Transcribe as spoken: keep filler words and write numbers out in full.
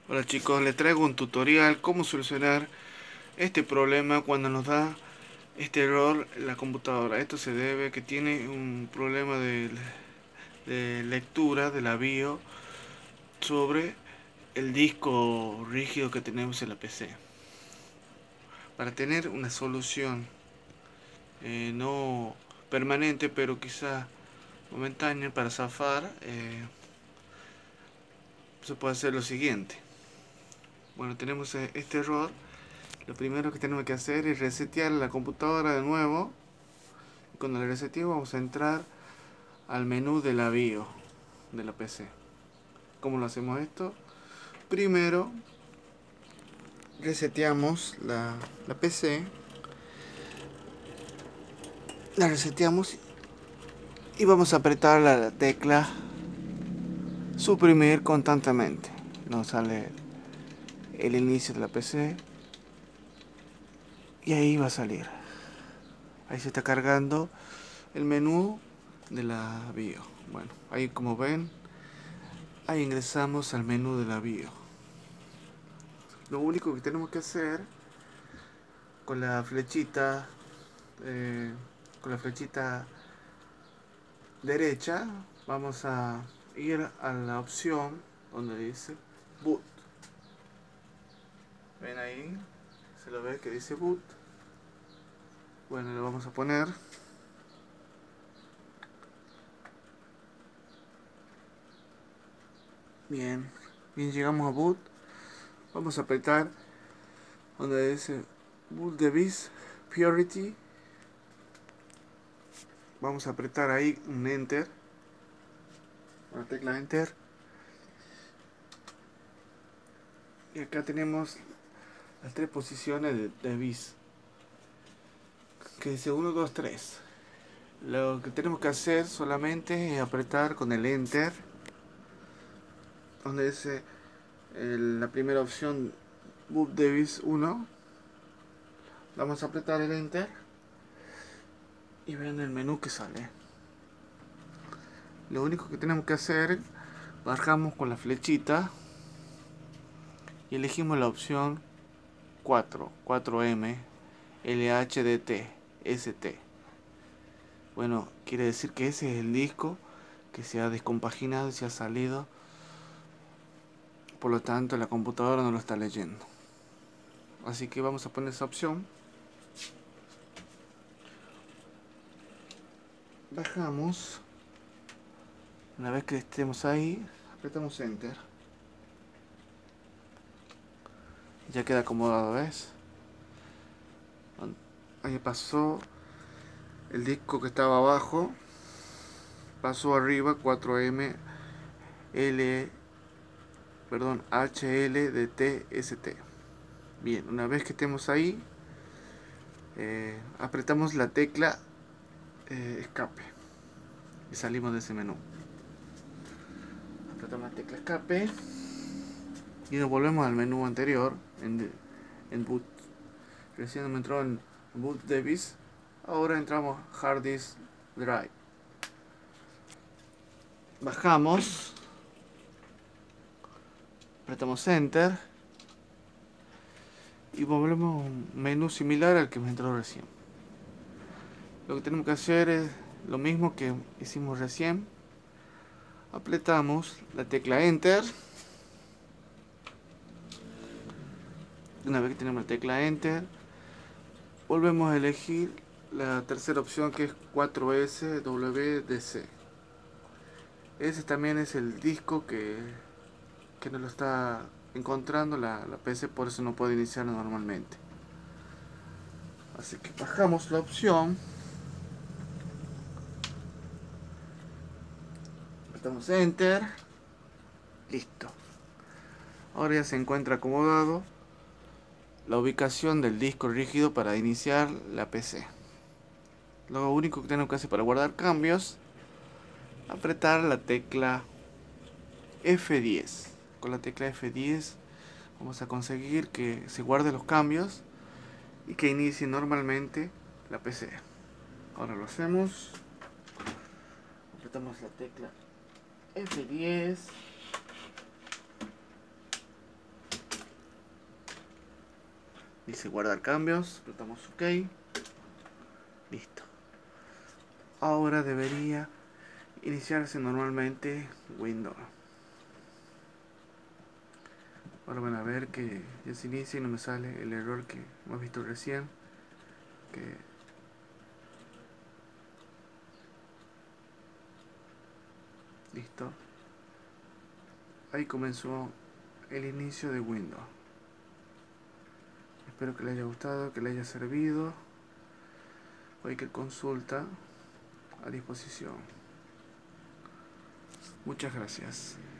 Hola chicos, les traigo un tutorial cómo solucionar este problema cuando nos da este error en la computadora. Esto se debe a que tiene un problema de, de lectura de la BIOS sobre el disco rígido que tenemos en la P C. Para tener una solución eh, no permanente, pero quizá momentánea para zafar, eh, se puede hacer lo siguiente. Bueno, tenemos este error. Lo primero que tenemos que hacer es resetear la computadora de nuevo. Cuando la reseteemos vamos a entrar al menú de la BIOS de la P C. ¿Cómo lo hacemos esto? Primero reseteamos la, la P C. La reseteamos y vamos a apretar la tecla suprimir constantemente. Nos sale el inicio de la P C y ahí va a salir. Ahí se está cargando el menú de la BIOS. Bueno, ahí como ven, ahí ingresamos al menú de la BIOS. Lo único que tenemos que hacer con la flechita eh, con la flechita derecha, vamos a ir a la opción donde dice boot. Ven ahí, se lo ve que dice boot. Bueno, le vamos a poner bien. Bien, llegamos a boot. Vamos a apretar donde dice boot device priority. Vamos a apretar ahí un enter, la tecla enter, y acá tenemos las tres posiciones de device que dice uno, dos, tres. Lo que tenemos que hacer solamente es apretar con el enter donde dice el, la primera opción boot device uno. Vamos a apretar el enter y ven el menú que sale. Lo único que tenemos que hacer, bajamos con la flechita y elegimos la opción cuatro, cuatro M L H D T S T. Bueno, quiere decir que ese es el disco que se ha descompaginado y se ha salido, por lo tanto la computadora no lo está leyendo. Así que vamos a poner esa opción. Bajamos. Una vez que estemos ahí, apretamos enter. Ya queda acomodado, ¿ves? Ahí pasó el disco que estaba abajo, pasó arriba cuatro M L, perdón, H L D T S T. Bien, una vez que estemos ahí, eh, apretamos la tecla eh, escape y salimos de ese menú. Apretamos la tecla escape y nos volvemos al menú anterior en, en boot. Recién me entró en boot device, ahora entramos hard disk drive. Bajamos, apretamos enter y volvemos a un menú similar al que me entró recién. Lo que tenemos que hacer es lo mismo que hicimos recién. Apretamos la tecla enter. Una vez que tenemos la tecla enter, volvemos a elegir la tercera opción, que es cuatro S W D C. Ese también es el disco que, que no lo está encontrando la, la P C, por eso no puede iniciar normalmente. Así que bajamos la opción, apretamos enter, listo. Ahora ya se encuentra acomodado la ubicación del disco rígido para iniciar la P C. Lo único que tenemos que hacer para guardar cambios, apretar la tecla F diez. Con la tecla F diez vamos a conseguir que se guarden los cambios y que inicie normalmente la P C. Ahora lo hacemos. Apretamos la tecla F diez. Dice guardar cambios, apretamos OK. Listo. Ahora debería iniciarse normalmente Windows. Ahora van a ver que ya se inicia y no me sale el error que hemos visto recién. Que listo. Ahí comenzó el inicio de Windows. Espero que les haya gustado, que les haya servido. Cualquier consulta a disposición. Muchas gracias.